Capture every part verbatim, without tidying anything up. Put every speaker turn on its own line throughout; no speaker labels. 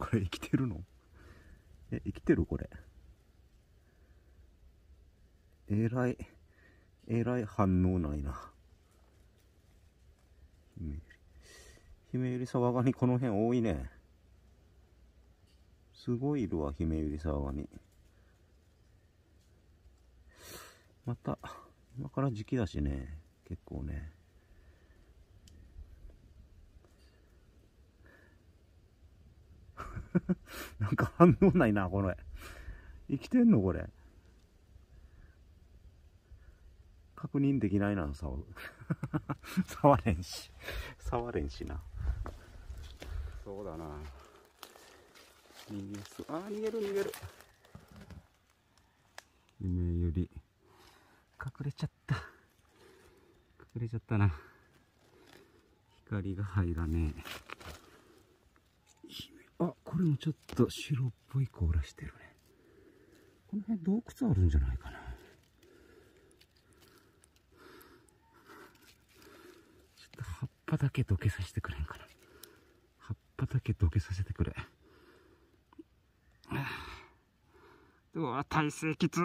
これ生きてるの？え、生きてるこれ。えらい、えらい反応ないな。ヒメユリ。ヒメユリサワガニこの辺多いね。すごいいるわ、ヒメユリサワガニ。また、今から時期だしね、結構ね。なんか反応ないな、これ。生きてんのこれ。確認できないな、触る。触れんし。触れんしな。そうだな。逃げす。あー、逃げる逃げる。ヒメユリ。隠れちゃった。隠れちゃったな。光が入らねえ。あ、これもちょっと白っぽい甲羅してるね。この辺洞窟あるんじゃないかな。ちょっと葉っぱだけどけさせてくれんかな。葉っぱだけどけさせてくれ。うわ、体勢きつ。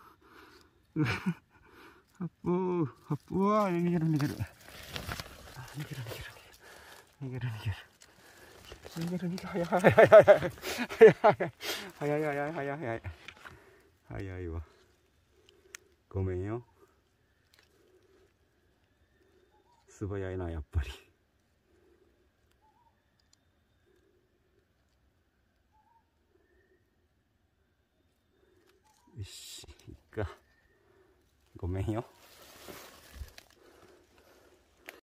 葉っぱ、葉っぱ、うわ、逃げる逃げる。逃げる逃げる逃げる逃げる逃げる。逃げる逃げる。早い早い早い早い早い早い早い早い早い早い早いわ。ごめんよ。素早いな、やっぱり。よし、いっか。ごめんよ。